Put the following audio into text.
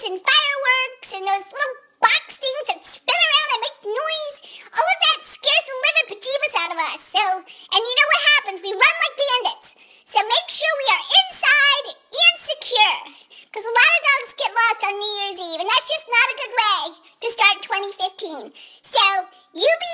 and fireworks and those little box things that spin around and make noise. All of that scares the living bejeebus out of us. And you know what happens? We run like bandits. So make sure we are inside and secure. Because a lot of dogs get lost on New Year's Eve, and that's just not a good way to start 2015. So you be